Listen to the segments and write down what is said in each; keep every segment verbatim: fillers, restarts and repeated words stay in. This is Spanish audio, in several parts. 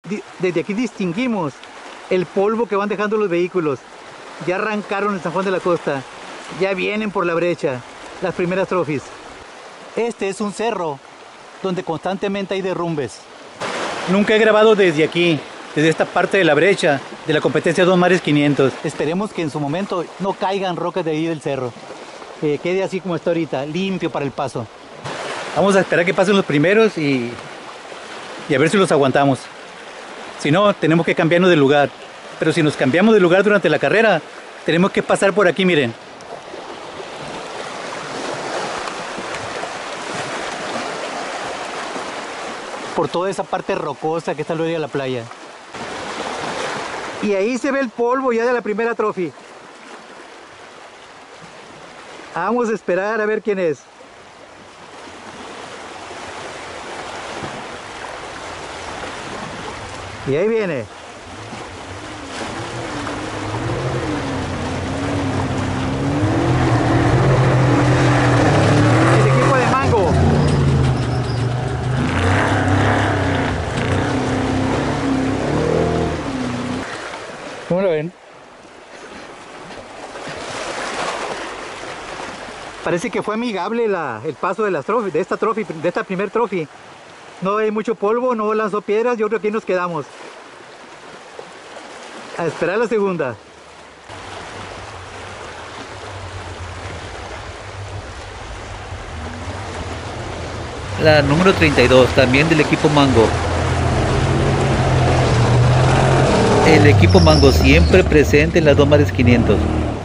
desde aquí distinguimos el polvo que van dejando los vehículos. Ya arrancaron en San Juan de la Costa, ya vienen por la brecha las primeras trophies. Este es un cerro donde constantemente hay derrumbes. Nunca he grabado desde aquí, desde esta parte de la brecha de la competencia Dos Mares quinientos. Esperemos que en su momento no caigan rocas de ahí del cerro, que quede así como está ahorita, limpio para el paso. Vamos a esperar que pasen los primeros y, y a ver si los aguantamos. Si no, tenemos que cambiarnos de lugar. Pero si nos cambiamos de lugar durante la carrera, tenemos que pasar por aquí, miren. Por toda esa parte rocosa que está a la orilla de la playa. Y ahí se ve el polvo ya de la primera trophy. Vamos a esperar a ver quién es. Y ahí viene. El equipo de Mango. ¿Cómo lo ven? Parece que fue amigable la, el paso de, las trophy, de esta trophy, de esta primer trophy. No hay mucho polvo, no lanzó piedras, yo creo que aquí nos quedamos. A esperar la segunda. La número treinta y dos, también del equipo Mango. El equipo Mango siempre presente en las Dos Mares quinientos.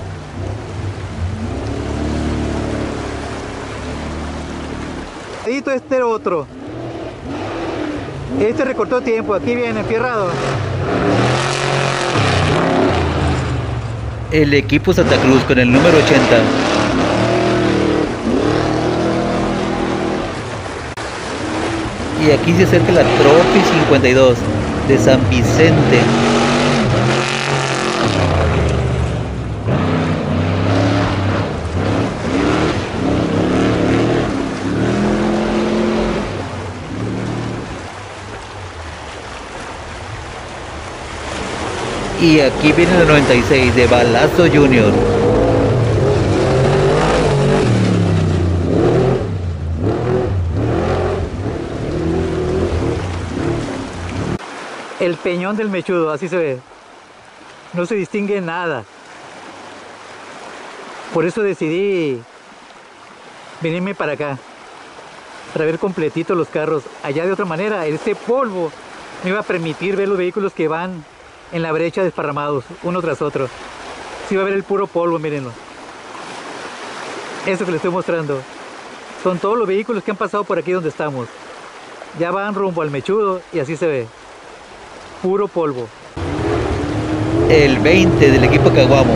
Este otro. Este recortó tiempo, aquí viene enfierrado. El equipo Santa Cruz con el número ochenta. Y aquí se acerca la Trophy cincuenta y dos de San Vicente. Y aquí viene la noventa y seis de Balazo Junior. El peñón del Mechudo, así se ve. No se distingue nada. Por eso decidí venirme para acá, para ver completito los carros. Allá de otra manera, este polvo me iba a permitir ver los vehículos que van en la brecha desparramados, uno tras otro. Sí va a ver el puro polvo, mírenlo. Eso que les estoy mostrando. Son todos los vehículos que han pasado por aquí donde estamos. Ya van rumbo al Mechudo y así se ve. Puro polvo. El veinte del equipo Caguamo.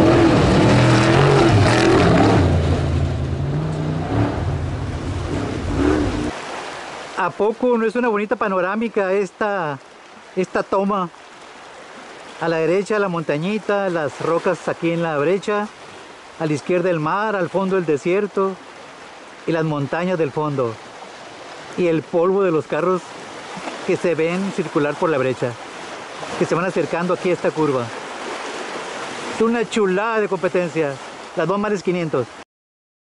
¿A poco no es una bonita panorámica esta, esta toma? A la derecha la montañita, las rocas aquí en la brecha, a la izquierda el mar, al fondo el desierto y las montañas del fondo. Y el polvo de los carros que se ven circular por la brecha, que se van acercando aquí a esta curva. Es una chulada de competencia, las Dos Mares quinientos.